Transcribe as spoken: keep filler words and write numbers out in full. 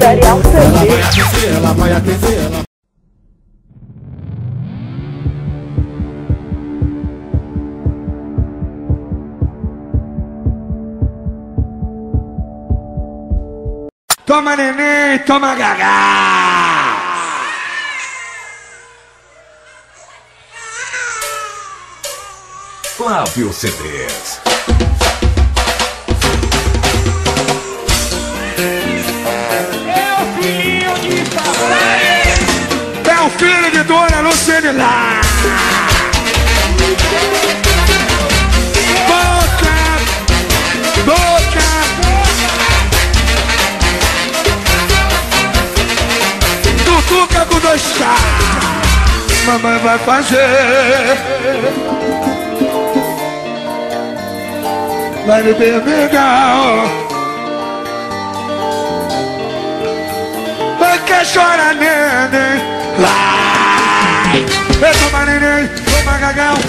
Imperial T Ela V. vai aquecer, ela vai aquecer, ela... Toma neném, toma gagá! Flávio C Ds. É o filho de papai! É o filho de Dona Lucilina! Boca! Boca! Tutuca com dois K! Mamãe vai fazer! Vai beber legal. Vai que chora, neném. Vai. Vai tomar neném, toma gagão.